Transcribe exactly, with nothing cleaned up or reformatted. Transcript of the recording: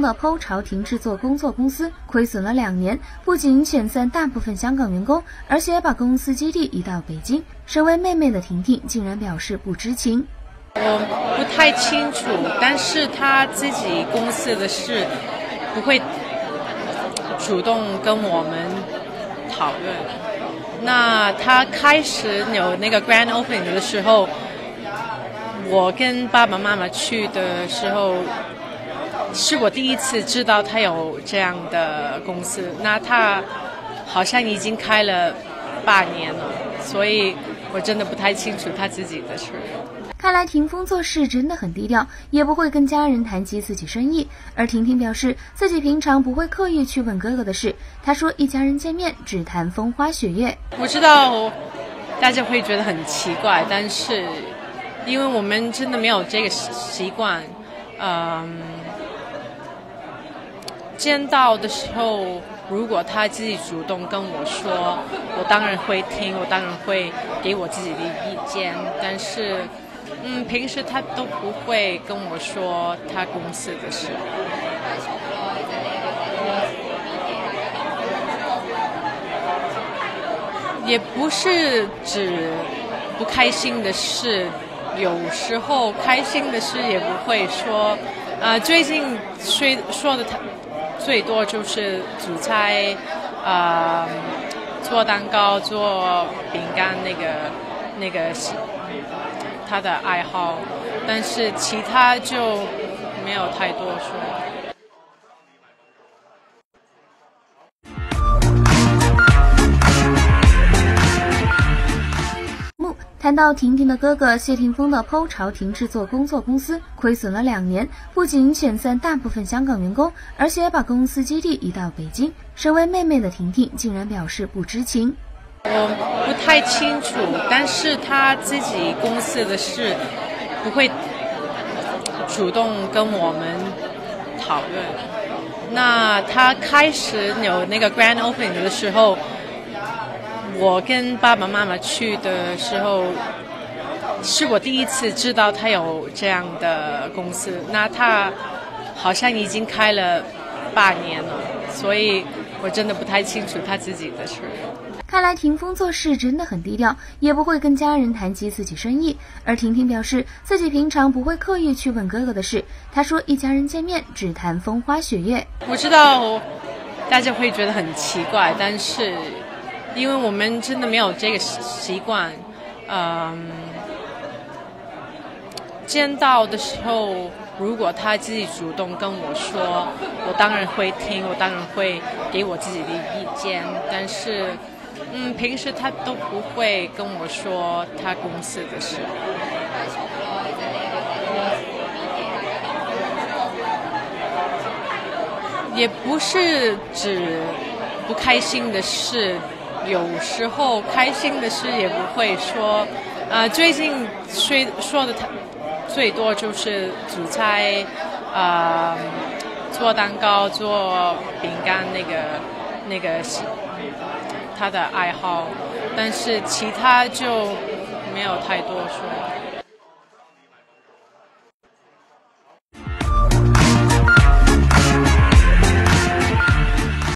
的 P O 潮停制作工作公司亏损了两年，不仅遣散大部分香港员工，而且把公司基地移到北京。身为妹妹的婷婷竟然表示不知情。 我不太清楚，但是他自己公司的事不会主动跟我们讨论。那他开始有那个 Grand Opening 的时候，我跟爸爸妈妈去的时候，是我第一次知道他有这样的公司。那他好像已经开了八年了，所以我真的不太清楚他自己的事。 看来霆锋做事真的很低调，也不会跟家人谈及自己生意。而婷婷表示，自己平常不会刻意去问哥哥的事。她说，一家人见面只谈风花雪月。 我知道大家会觉得很奇怪，但是因为我们真的没有这个习惯，嗯，见到的时候，如果他自己主动跟我说，我当然会听，我当然会给我自己的意见，但是嗯，平时他都不会跟我说他公司的事。也不是指不开心的事，有时候开心的事也不会说。呃，最近说说的他最多就是煮菜，呃，做蛋糕、做饼干，那个那个是他的爱好，但是其他就没有太多说。 谈到婷婷的哥哥谢霆锋的 P O 潮停制作工作公司亏损了两年，不仅遣散大部分香港员工，而且把公司基地移到北京。身为妹妹的婷婷竟然表示不知情。 我不太清楚，但是他自己公司的事不会主动跟我们讨论。那他开始有那个 Grand Opening 的时候，我跟爸爸妈妈去的时候，是我第一次知道他有这样的公司。那他好像已经开了八年了，所以我真的不太清楚他自己的事。 看来霆锋做事真的很低调，也不会跟家人谈及自己生意。而婷婷表示，自己平常不会刻意去问哥哥的事。她说，一家人见面只谈风花雪月。 我知道大家会觉得很奇怪，但是因为我们真的没有这个习惯，嗯，见到的时候，如果他自己主动跟我说，我当然会听，我当然会给我自己的意见，但是嗯，平时他都不会跟我说他公司的事。也不是指不开心的事，有时候开心的事也不会说。呃，最近说说的他最多就是煮菜，呃，做蛋糕、做饼干，那个那个是他的爱好，但是其他就没有太多说。